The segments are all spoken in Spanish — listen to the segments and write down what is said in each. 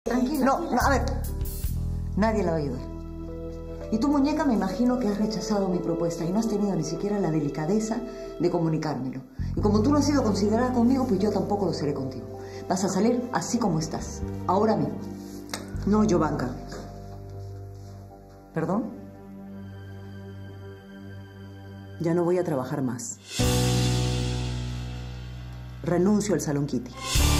Tranquila. No, a ver. Nadie la va a ayudar. Y tu muñeca, me imagino que has rechazado mi propuesta y no has tenido ni siquiera la delicadeza de comunicármelo. Y como tú no has sido considerada conmigo, pues yo tampoco lo seré contigo. Vas a salir así como estás, ahora mismo. No, Jovanka. ¿Perdón? Ya no voy a trabajar más. Renuncio al Salón Kitty.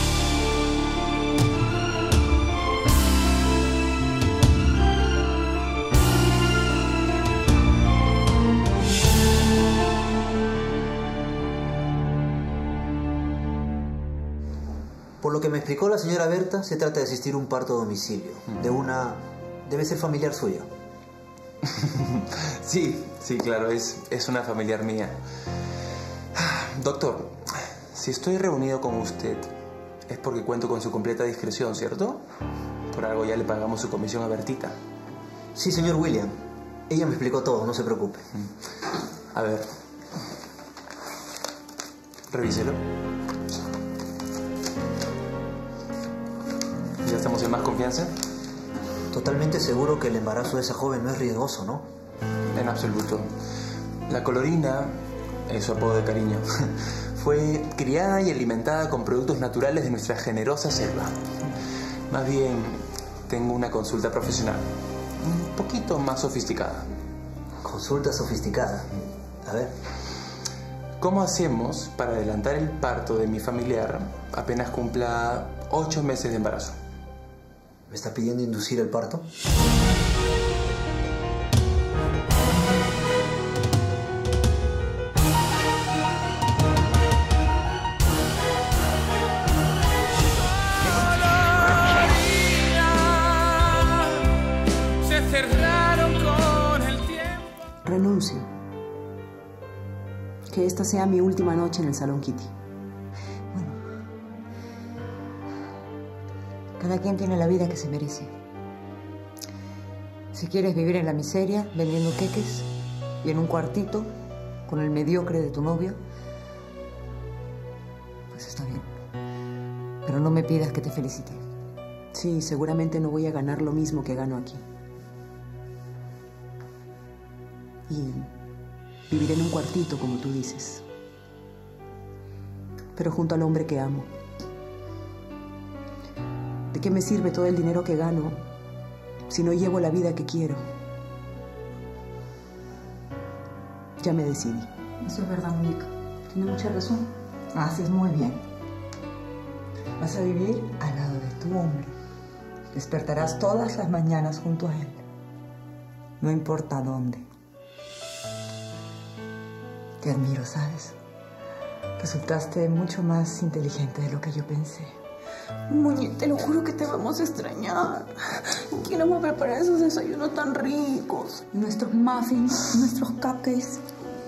Por lo que me explicó la señora Berta, se trata de asistir a un parto a domicilio. Debe ser familiar suya. Sí, claro, es una familiar mía. Doctor, si estoy reunido con usted, es porque cuento con su completa discreción, ¿cierto? Por algo ya le pagamos su comisión a Bertita. Sí, señor William. Ella me explicó todo, no se preocupe. A ver. Revíselo. ¿Ya estamos en más confianza? Totalmente seguro que el embarazo de esa joven no es riesgoso, ¿no? En absoluto. La colorina, es su apodo de cariño, fue criada y alimentada con productos naturales de nuestra generosa selva. Más bien, tengo una consulta profesional, un poquito más sofisticada. Consulta sofisticada. A ver. ¿Cómo hacemos para adelantar el parto de mi familiar apenas cumpla 8 meses de embarazo? ¿Me está pidiendo inducir el parto? Se cerraron con el tiempo. Renuncio. Que esta sea mi última noche en el Salón Kitty. Cada quien tiene la vida que se merece. Si quieres vivir en la miseria, vendiendo queques y en un cuartito con el mediocre de tu novio, pues está bien. Pero no me pidas que te felicite. Sí, seguramente no voy a ganar lo mismo que gano aquí. Y viviré en un cuartito, como tú dices. Pero junto al hombre que amo. ¿De qué me sirve todo el dinero que gano si no llevo la vida que quiero? Ya me decidí. Eso es verdad, muñeca. Tiene mucha razón. Haces muy bien. Vas a vivir al lado de tu hombre. Despertarás todas las mañanas junto a él. No importa dónde. Te admiro, ¿sabes? Resultaste mucho más inteligente de lo que yo pensé. Muñe, te lo juro que te vamos a extrañar. ¿Quién nos va a preparar esos desayunos tan ricos? Nuestros muffins, nuestros cupcakes.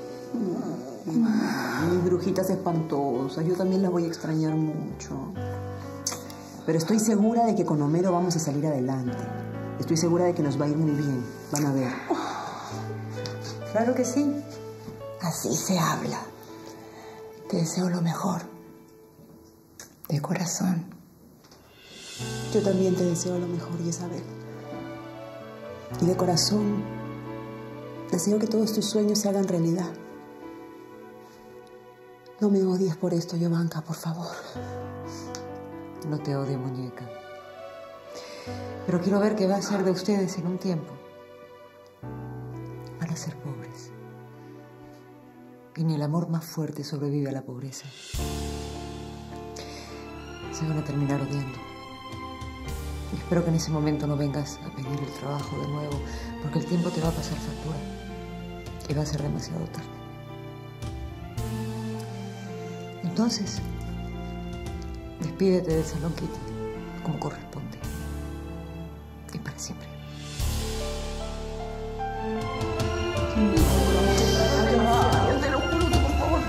Mis brujitas espantosas, yo también las voy a extrañar mucho. Pero estoy segura de que con Homero vamos a salir adelante. Estoy segura de que nos va a ir muy bien. Van a ver. Claro que sí. Así se habla. Te deseo lo mejor. De corazón. Yo también te deseo lo mejor, Isabel. Y de corazón, deseo que todos tus sueños se hagan realidad. No me odies por esto, Jovanka, por favor. No te odio, muñeca. Pero quiero ver qué va a ser de ustedes en un tiempo. Van a ser pobres. Y ni el amor más fuerte sobrevive a la pobreza. Se van a terminar odiando. Y espero que en ese momento no vengas a pedir el trabajo de nuevo, porque el tiempo te va a pasar factura. Y va a ser demasiado tarde. Entonces, despídete del Salón Kitty, como corresponde. Y para siempre. Te lo juro que por favor.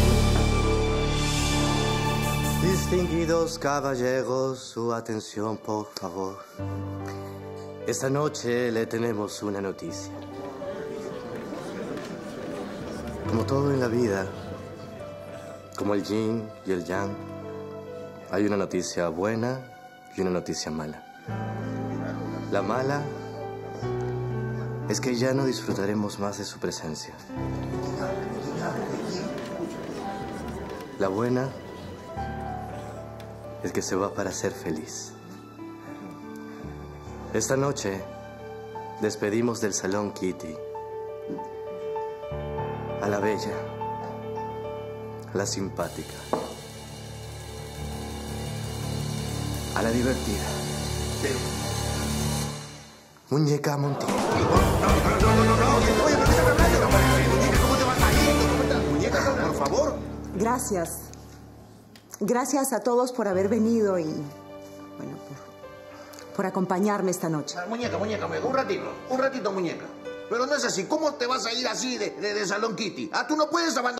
Distinguidos caballeros, su atención, por favor. Esta noche le tenemos una noticia. Como todo en la vida, como el yin y el yang, hay una noticia buena y una noticia mala. La mala es que ya no disfrutaremos más de su presencia. La buena es que se va para ser feliz. Esta noche despedimos del Salón Kitty a la bella, a la simpática, a la divertida. Muñeca Montiel. Muñeca, por favor. Gracias. Gracias a todos por haber venido y, bueno, por acompañarme esta noche. Muñeca, un ratito, muñeca. Pero no es así. ¿Cómo te vas a ir así de Salón Kitty? Ah, tú no puedes abandonar.